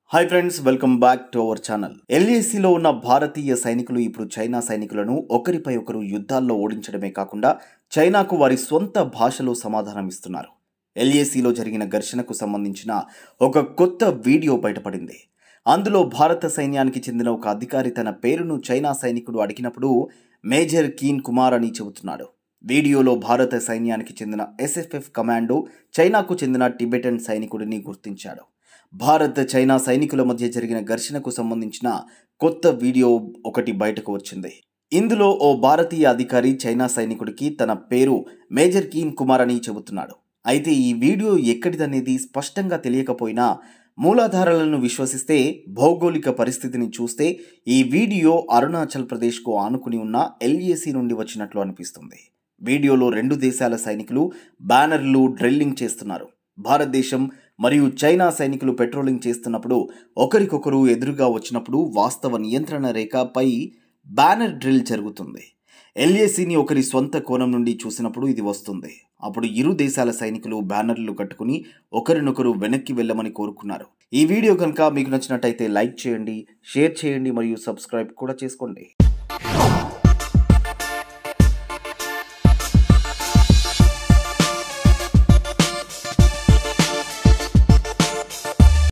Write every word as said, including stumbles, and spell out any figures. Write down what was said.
Hi friends, welcome back to our channel. ఎల్ఏసీలో ఉన్న భారతీయ సైనికులు ఇప్పుడు చైనా సైనికులను ఒకరిపై ఒకరు యుద్ధాల్లో ఓడించడమే కాకుండా చైనాకు వారి సొంత భాషలో సమాధానం ఇస్తున్నారు. ఎల్ఏసీలో జరిగిన ఘర్షణకు సంబంధించిన ఒక కొత్త వీడియో బయటపడింది. అందులో భారత సైన్యానికి చెందిన ఒక అధికారి తన పేరును చైనా సైనికుడు అడిగినప్పుడు మేజర్ కీన్ కుమార్ అని చెబుతున్నాడు. వీడియోలో భారత సైన్యానికి చెందిన ఎస్ఎఫ్ఎఫ్ కమాండో చైనాకు చెందిన టిబెటన్ సైనికుడిని గుర్తించాడు. భారత్ చైనా సైనికుల మధ్య జరిగిన ఘర్షణకు సంబంధించిన కొత్త వీడియో ఒకటి బయటకు వచ్చింది. ఇందులో ఓ భారతీయ అధికారి చైనా సైనికుడికి తన పేరు మేజర్ కీన్ కుమార్ అని చెబుతున్నాడు. అయితే ఈ వీడియో ఎక్కడిదనేది స్పష్టంగా తెలియకపోయినా మూలాధారాలను విశ్వసిస్తే, భౌగోళిక పరిస్థితిని చూస్తే ఈ వీడియో అరుణాచల్ ప్రదేశ్కు ఆనుకుని ఉన్న ఎల్ఏసీ నుండి వచ్చినట్లు అనిపిస్తుంది. వీడియోలో రెండు దేశాల సైనికులు బ్యానర్లు డ్రిల్లింగ్ చేస్తున్నారు. భారతదేశం మరియు చైనా సైనికులు పెట్రోలింగ్ చేస్తున్నప్పుడు ఒకరికొకరు ఎదురుగా వచ్చినప్పుడు వాస్తవ నియంత్రణ రేఖపై బ్యానర్ డ్రిల్ జరుగుతుంది. ఎల్ఏసీని ఒకరి సొంత కోణం నుండి చూసినప్పుడు ఇది వస్తుంది. అప్పుడు ఇరు దేశాల సైనికులు బ్యానర్లు కట్టుకుని ఒకరినొకరు వెనక్కి వెళ్ళమని కోరుకున్నారు. ఈ వీడియో కనుక మీకు నచ్చినట్టయితే లైక్ చేయండి, షేర్ చేయండి మరియు సబ్స్క్రైబ్ కూడా చేసుకోండి.